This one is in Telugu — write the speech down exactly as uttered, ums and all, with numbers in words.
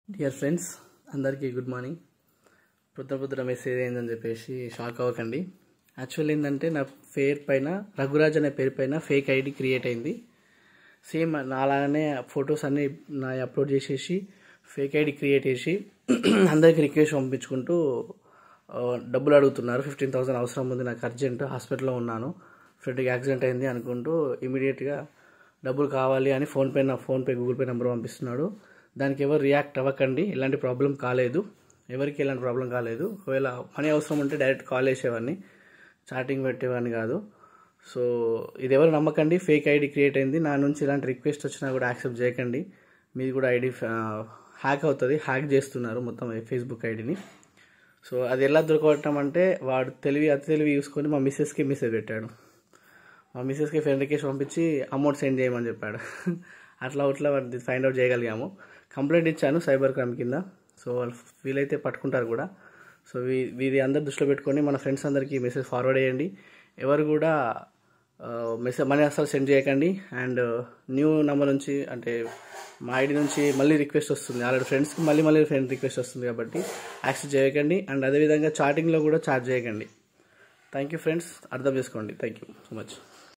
డియర్ ఫ్రెండ్స్ అందరికీ గుడ్ మార్నింగ్. పొద్దున పొద్దున మెసేజ్ అయిందని చెప్పేసి షాక్ అవ్వకండి. యాక్చువల్ ఏంటంటే నా పేరు పైన రఘురాజ్ అనే పేరు పైన ఫేక్ ఐడి క్రియేట్ అయింది. సేమ్ నాలాగానే ఫొటోస్ అన్నీ నా అప్లోడ్ చేసేసి ఫేక్ ఐడి క్రియేట్ చేసి అందరికి రిక్వెస్ట్ పంపించుకుంటూ డబ్బులు అడుగుతున్నారు. ఫిఫ్టీన్ థౌసండ్ అవసరం ఉంది, నాకు అర్జెంట్, హాస్పిటల్లో ఉన్నాను, ఫ్రెండ్కి యాక్సిడెంట్ అయింది అనుకుంటూ ఇమీడియట్గా డబ్బులు కావాలి అని ఫోన్పే నా ఫోన్పే గూగుల్ పే నెంబర్ పంపిస్తున్నాడు. దానికి ఎవరు రియాక్ట్ అవ్వకండి, ఎలాంటి ప్రాబ్లం కాలేదు, ఎవరికి ఎలాంటి ప్రాబ్లం కాలేదు. ఒకవేళ మనీ అవసరం ఉంటే డైరెక్ట్ కాల్ చేసేవాడిని, చాటింగ్ పెట్టేవాడిని కాదు. సో ఇది ఎవరు నమ్మకండి, ఫేక్ ఐడి క్రియేట్ అయింది. నా నుంచి ఇలాంటి రిక్వెస్ట్ వచ్చినా కూడా యాక్సెప్ట్ చేయకండి. మీది కూడా ఐడి హ్యాక్ అవుతుంది, హ్యాక్ చేస్తున్నారు మొత్తం ఫేస్బుక్ ఐడిని. సో అది ఎలా దొరకవటం అంటే వాడు తెలివి అతి తెలివి చూసుకొని మా మిస్సెస్కి మెసేజ్ పెట్టాడు. మా మిస్సెస్కి ఫ్రెండ్ రిక్వెస్ట్ పంపించి అమౌంట్ సెండ్ చేయమని చెప్పాడు. అట్లా అట్లా ఫైండ్ అవుట్ చేయగలిగాము. కంప్లైంట్ ఇచ్చాను సైబర్ క్రైమ్ కింద. సో వాళ్ళు వీలైతే పట్టుకుంటారు కూడా. సో వీ వీది అందరు దృష్టిలో పెట్టుకొని మన ఫ్రెండ్స్ అందరికీ మెసేజ్ ఫార్వర్డ్ చేయండి. ఎవరు కూడా మెసేజ్ మనీ అసలు సెండ్ చేయకండి. అండ్ న్యూ నెంబర్ నుంచి అంటే మా ఐడి నుంచి మళ్ళీ రిక్వెస్ట్ వస్తుంది, ఆల్రెడీ ఫ్రెండ్స్కి మళ్ళీ మళ్ళీ ఫ్రెండ్ రిక్వెస్ట్ వస్తుంది కాబట్టి యాక్సెప్ట్ చేయకండి. అండ్ అదేవిధంగా చాటింగ్లో కూడా చాట్ చేయకండి. థ్యాంక్ యూ ఫ్రెండ్స్, అర్థం చేసుకోండి. Thank you so much.